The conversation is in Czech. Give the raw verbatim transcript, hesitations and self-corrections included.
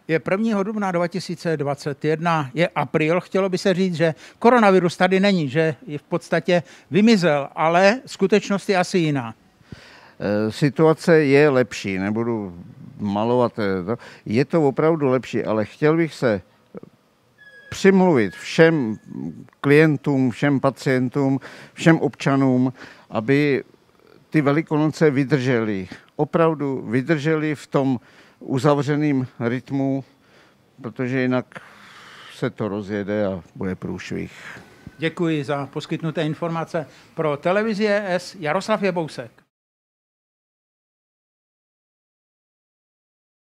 Je prvního dubna dva tisíce dvacet jedna, je apríl, chtělo by se říct, že koronavirus tady není, že je v podstatě vymizel, ale skutečnost je asi jiná. Situace je lepší, nebudu malovat, je to opravdu lepší, ale chtěl bych se přimluvit všem klientům, všem pacientům, všem občanům, aby ty Velikonoce vydrželi. Opravdu vydrželi v tom uzavřeném rytmu, protože jinak se to rozjede a bude průšvih. Děkuji za poskytnuté informace. Pro televizi E S Jaroslav Jebousek.